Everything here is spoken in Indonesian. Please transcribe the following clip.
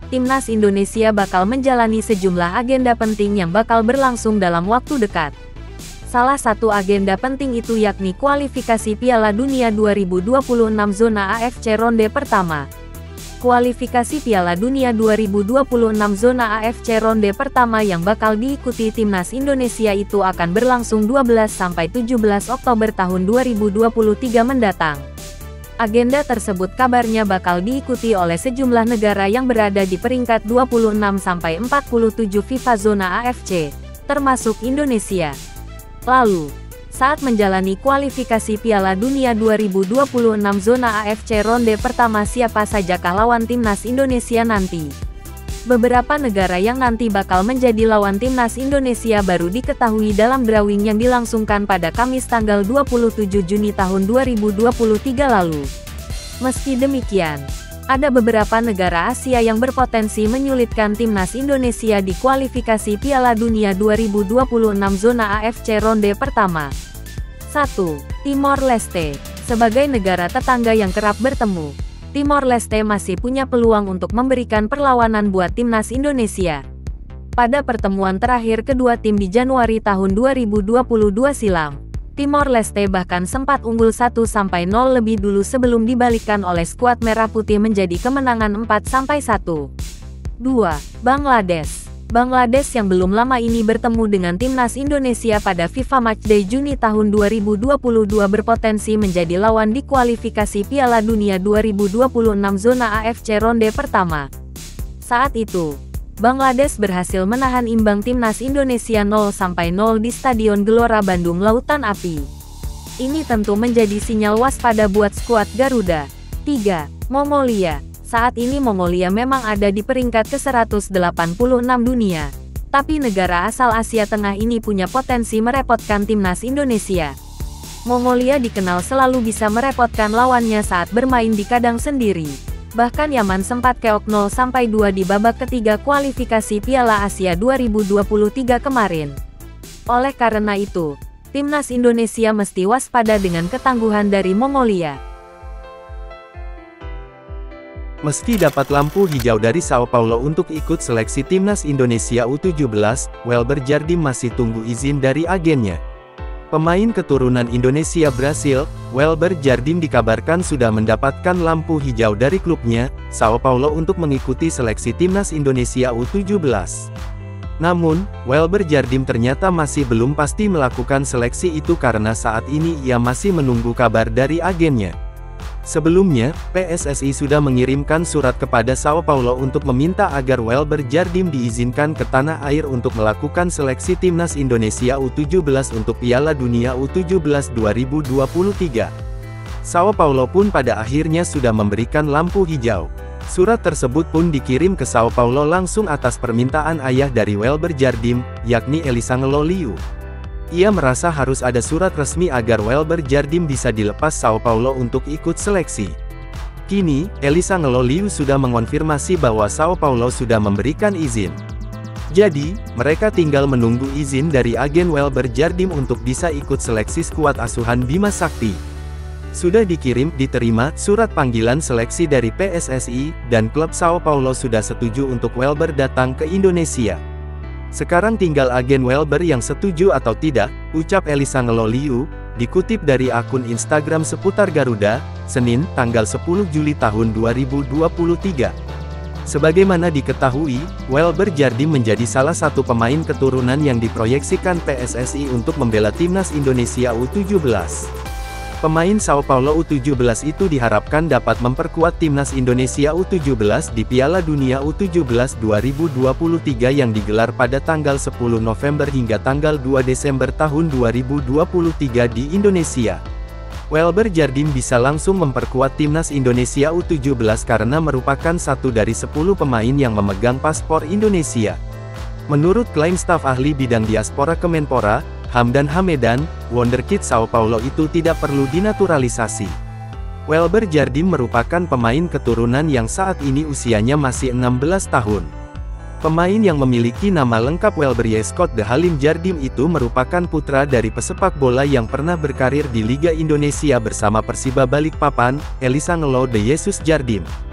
Timnas Indonesia bakal menjalani sejumlah agenda penting yang bakal berlangsung dalam waktu dekat. Salah satu agenda penting itu yakni kualifikasi Piala Dunia 2026 zona AFC ronde pertama. Kualifikasi Piala Dunia 2026 zona AFC ronde pertama yang bakal diikuti Timnas Indonesia itu akan berlangsung 12–17 Oktober tahun 2023 mendatang. Agenda tersebut kabarnya bakal diikuti oleh sejumlah negara yang berada di peringkat 26–47 FIFA zona AFC, termasuk Indonesia. Lalu, saat menjalani kualifikasi Piala Dunia 2026 zona AFC ronde pertama, siapa sajakah lawan Timnas Indonesia nanti? Beberapa negara yang nanti bakal menjadi lawan Timnas Indonesia baru diketahui dalam drawing yang dilangsungkan pada Kamis tanggal 27 Juni tahun 2023 lalu. Meski demikian, ada beberapa negara Asia yang berpotensi menyulitkan Timnas Indonesia di kualifikasi Piala Dunia 2026 zona AFC ronde pertama. 1. Timor Leste. Sebagai negara tetangga yang kerap bertemu, Timor Leste masih punya peluang untuk memberikan perlawanan buat Timnas Indonesia. Pada pertemuan terakhir kedua tim di Januari tahun 2022 silam, Timor Leste bahkan sempat unggul 1-0 lebih dulu sebelum dibalikkan oleh skuad Merah Putih menjadi kemenangan 4-1. 2. Bangladesh. Bangladesh yang belum lama ini bertemu dengan Timnas Indonesia pada FIFA Matchday Juni tahun 2022 berpotensi menjadi lawan di kualifikasi Piala Dunia 2026 zona AFC ronde pertama. Saat itu, Bangladesh berhasil menahan imbang Timnas Indonesia 0-0 di Stadion Gelora Bandung Lautan Api. Ini tentu menjadi sinyal waspada buat skuad Garuda. 3. Mongolia. Saat ini Mongolia memang ada di peringkat ke-186 dunia. Tapi negara asal Asia Tengah ini punya potensi merepotkan Timnas Indonesia. Mongolia dikenal selalu bisa merepotkan lawannya saat bermain di kandang sendiri. Bahkan Yaman sempat keok 0-2 di babak ketiga kualifikasi Piala Asia 2023 kemarin. Oleh karena itu, Timnas Indonesia mesti waspada dengan ketangguhan dari Mongolia. Meski dapat lampu hijau dari Sao Paulo untuk ikut seleksi Timnas Indonesia U17, Welber Jardim masih tunggu izin dari agennya. Pemain keturunan Indonesia Brasil, Welber Jardim dikabarkan sudah mendapatkan lampu hijau dari klubnya, Sao Paulo untuk mengikuti seleksi Timnas Indonesia U17. Namun, Welber Jardim ternyata masih belum pasti melakukan seleksi itu karena saat ini ia masih menunggu kabar dari agennya. Sebelumnya, PSSI sudah mengirimkan surat kepada Sao Paulo untuk meminta agar Welber Jardim diizinkan ke tanah air untuk melakukan seleksi Timnas Indonesia U17 untuk Piala Dunia U17 2023. Sao Paulo pun pada akhirnya sudah memberikan lampu hijau. Surat tersebut pun dikirim ke Sao Paulo langsung atas permintaan ayah dari Welber Jardim, yakni Elisangelo Liu. Ia merasa harus ada surat resmi agar Welber Jardim bisa dilepas Sao Paulo untuk ikut seleksi. Kini, Elisangelo Liu sudah mengonfirmasi bahwa Sao Paulo sudah memberikan izin. Jadi, mereka tinggal menunggu izin dari agen Welber Jardim untuk bisa ikut seleksi skuad asuhan Bima Sakti. Sudah diterima surat panggilan seleksi dari PSSI, dan klub Sao Paulo sudah setuju untuk Welber datang ke Indonesia. Sekarang tinggal agen Welber yang setuju atau tidak, ucap Elisangelo Liu, dikutip dari akun Instagram seputar Garuda, Senin, tanggal 10 Juli tahun 2023. Sebagaimana diketahui, Welber Jardim menjadi salah satu pemain keturunan yang diproyeksikan PSSI untuk membela Timnas Indonesia U17. Pemain Sao Paulo U17 itu diharapkan dapat memperkuat Timnas Indonesia U17 di Piala Dunia U17 2023 yang digelar pada tanggal 10 November hingga tanggal 2 Desember tahun 2023 di Indonesia. Welber Jardim bisa langsung memperkuat Timnas Indonesia U17 karena merupakan satu dari 10 pemain yang memegang paspor Indonesia. Menurut klaim staf ahli bidang diaspora Kemenpora, Hamdan Hamedan, wonderkid Sao Paulo itu tidak perlu dinaturalisasi. Welber Jardim merupakan pemain keturunan yang saat ini usianya masih 16 tahun. Pemain yang memiliki nama lengkap Welber Yescott de Halim Jardim itu merupakan putra dari pesepak bola yang pernah berkarir di Liga Indonesia bersama Persiba Balikpapan, Elisangelo de Jesus Jardim.